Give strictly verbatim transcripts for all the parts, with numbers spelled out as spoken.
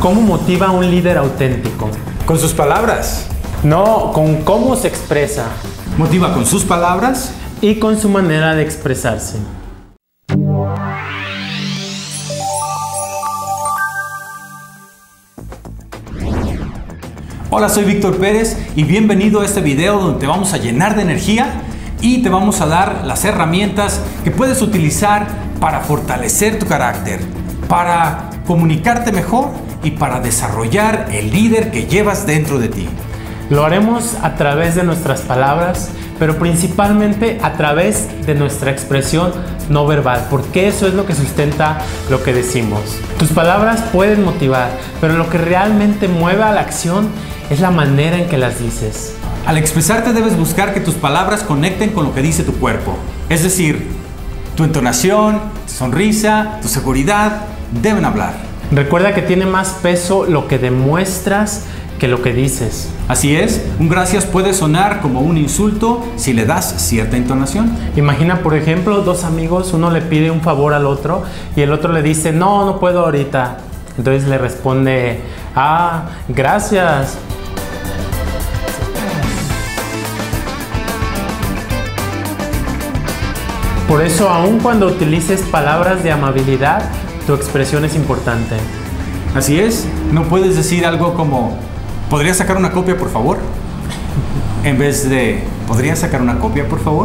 ¿Cómo motiva a un líder auténtico? Con sus palabras. No, con cómo se expresa. Motiva con sus palabras y con su manera de expresarse. Hola, soy Víctor Pérez y bienvenido a este video donde te vamos a llenar de energía y te vamos a dar las herramientas que puedes utilizar para fortalecer tu carácter, para comunicarte mejor y para desarrollar el líder que llevas dentro de ti. Lo haremos a través de nuestras palabras, pero principalmente a través de nuestra expresión no verbal, porque eso es lo que sustenta lo que decimos. Tus palabras pueden motivar, pero lo que realmente mueve a la acción es la manera en que las dices. Al expresarte debes buscar que tus palabras conecten con lo que dice tu cuerpo. Es decir, tu entonación, tu sonrisa, tu seguridad deben hablar. Recuerda que tiene más peso lo que demuestras que lo que dices. Así es, un gracias puede sonar como un insulto si le das cierta entonación. Imagina, por ejemplo, dos amigos, uno le pide un favor al otro y el otro le dice, no, no puedo ahorita. Entonces le responde, ah, gracias. Por eso, aun cuando utilices palabras de amabilidad, tu expresión es importante. Así es, no puedes decir algo como, ¿podrías sacar una copia, por favor? En vez de, ¿podrías sacar una copia, por favor?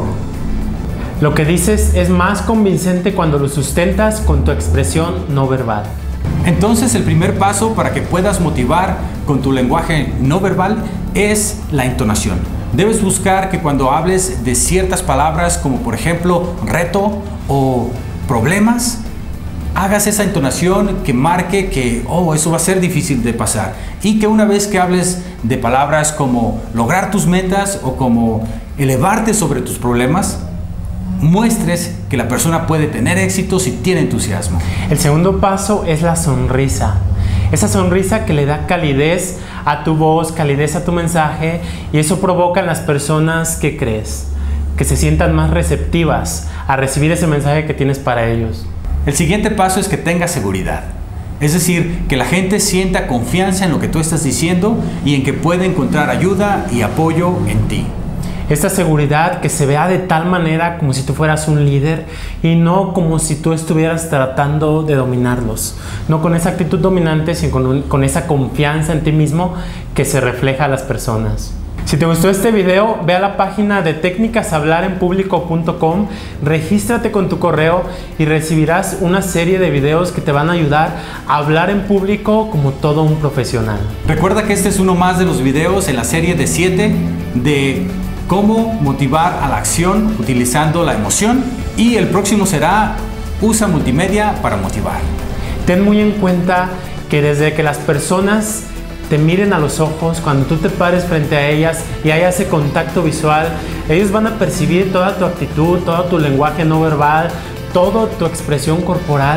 Lo que dices es más convincente cuando lo sustentas con tu expresión no verbal. Entonces, el primer paso para que puedas motivar con tu lenguaje no verbal es la entonación. Debes buscar que cuando hables de ciertas palabras, como por ejemplo reto o problemas, hagas esa entonación que marque que, oh, eso va a ser difícil de pasar. Y que una vez que hables de palabras como lograr tus metas o como elevarte sobre tus problemas, muestres que la persona puede tener éxito si tiene entusiasmo. El segundo paso es la sonrisa. Esa sonrisa que le da calidez a tu voz, calidez a tu mensaje, y eso provoca en las personas que crees, que se sientan más receptivas a recibir ese mensaje que tienes para ellos. El siguiente paso es que tengas seguridad. Es decir, que la gente sienta confianza en lo que tú estás diciendo y en que puede encontrar ayuda y apoyo en ti. Esta seguridad que se vea de tal manera como si tú fueras un líder y no como si tú estuvieras tratando de dominarlos. No con esa actitud dominante, sino con, un, con esa confianza en ti mismo que se refleja a las personas. Si te gustó este video, ve a la página de técnicas hablar en público punto com, regístrate con tu correo y recibirás una serie de videos que te van a ayudar a hablar en público como todo un profesional. Recuerda que este es uno más de los videos en la serie de siete de cómo motivar a la acción utilizando la emoción, y el próximo será usa multimedia para motivar. Ten muy en cuenta que desde que las personas te miren a los ojos, cuando tú te pares frente a ellas y haya ese contacto visual, ellos van a percibir toda tu actitud, todo tu lenguaje no verbal, toda tu expresión corporal,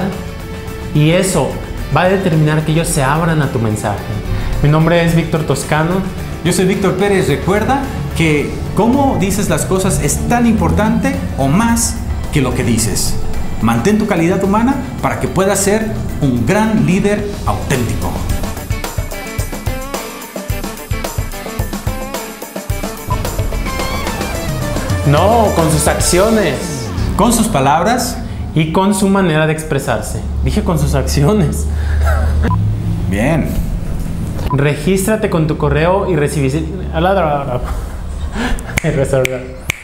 y eso va a determinar que ellos se abran a tu mensaje. Mi nombre es Víctor Toscano. Yo soy Víctor Pérez. Recuerda que cómo dices las cosas es tan importante o más que lo que dices. Mantén tu calidad humana para que puedas ser un gran líder auténtico. No, con sus acciones. Con sus palabras. Y con su manera de expresarse. Dije con sus acciones. Bien. Regístrate con tu correo y recibir...